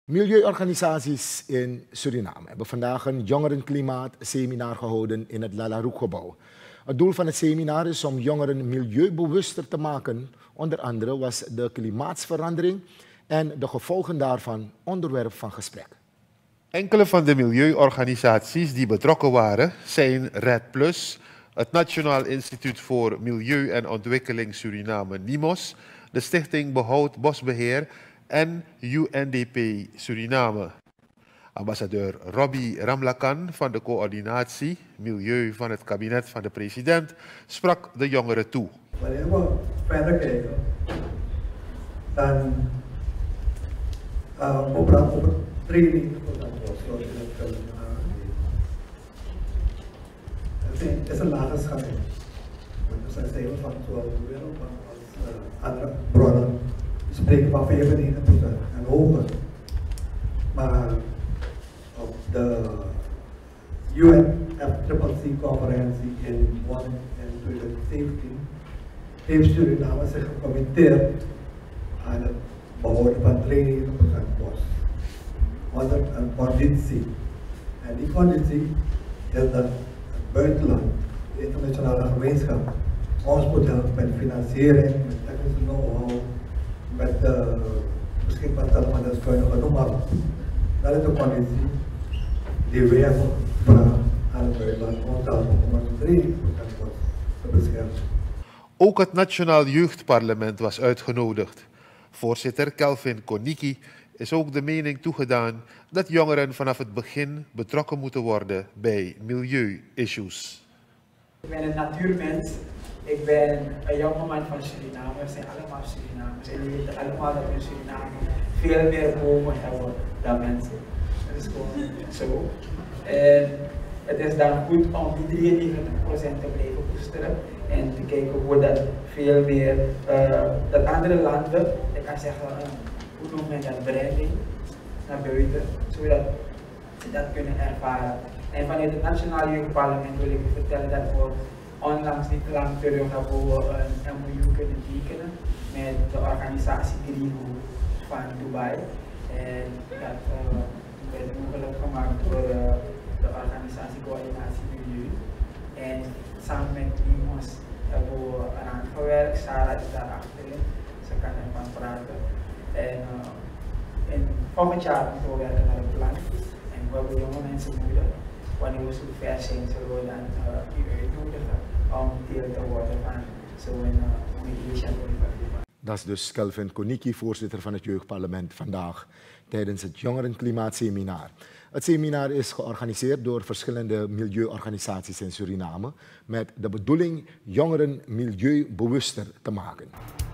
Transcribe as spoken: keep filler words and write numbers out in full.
Milieuorganisaties in Suriname hebben vandaag een jongerenklimaat-seminar gehouden in het Lalaroe-gebouw. Het doel van het seminar is om jongeren milieubewuster te maken. Onder andere was de klimaatsverandering en de gevolgen daarvan onderwerp van gesprek. Enkele van de milieuorganisaties die betrokken waren zijn RED Plus, het Nationaal Instituut voor Milieu en Ontwikkeling Suriname NIMOS, de Stichting Behoud Bosbeheer en U N D P Suriname. Ambassadeur Robbie Ramlakan van de coördinatie Milieu van het kabinet van de president sprak de jongeren toe. Wanneer we verder kijken, dan uh, we praten over training voor dat bos, zoals je dat kunt aangeven. Het is een lage schatting. Dus dan zijn we van zowel de wereld als uh, andere bronnen. We spreken van vijfennegentig procent en hoger. Maar op de U N F C C C conferentie in Bonn in twintig zeventien heeft Suriname zich gecommitteerd aan het behouden van drieënnegentig procent bos. Onder een conditie. En die conditie is dat het buitenland, de internationale gemeenschap, ons moet helpen met financiering, met technische know-how, met uh, beschikbaar stellen van deskundigen, noem maar op. Dat is de conditie die wij hebben gevraagd aan het buitenland om te helpen om een drieënnegentig procent bos te beschermen. Ook het Nationaal Jeugdparlement was uitgenodigd. Voorzitter Kelvin Koniki is ook de mening toegedaan dat jongeren vanaf het begin betrokken moeten worden bij milieu-issues. Ik ben een natuurmens. Ik ben een jongeman van Suriname. We zijn allemaal Surinamers. En we weten allemaal dat we in Suriname veel meer bomen hebben dan mensen. Dat is gewoon zo. En het is dan goed om die drieënnegentig procent te blijven koesteren. En te kijken hoe dat veel meer, uh, dat andere landen, ik kan zeggen, uh, hoe noemt men dat, branding naar buiten, zodat ze dat kunnen ervaren. En vanuit het Nationaal Jeugdparlement wil ik u vertellen dat we onlangs niet lang terug hebben we een M O U kunnen tekenen met de organisatie Greenwood van Dubai. En dat uh, werd mogelijk gemaakt door uh, de organisatie Coördinatie Milieu. En samen met NIMOS hebben we eraan gewerkt. Sarah is daar achterin, ze kan ervan praten. En uh, in volgend jaar moeten we werken naar het plan. En we hebben jonge mensen nodig. Wanneer we zo ver zijn, zullen we dan uh, u uitnodigen om deel te worden van zo'n uh, mediation. Dat is dus Kelvin Koniki, voorzitter van het Jeugdparlement, vandaag tijdens het Jongerenklimaatseminar. Het seminar is georganiseerd door verschillende milieuorganisaties in Suriname met de bedoeling jongeren milieubewuster te maken.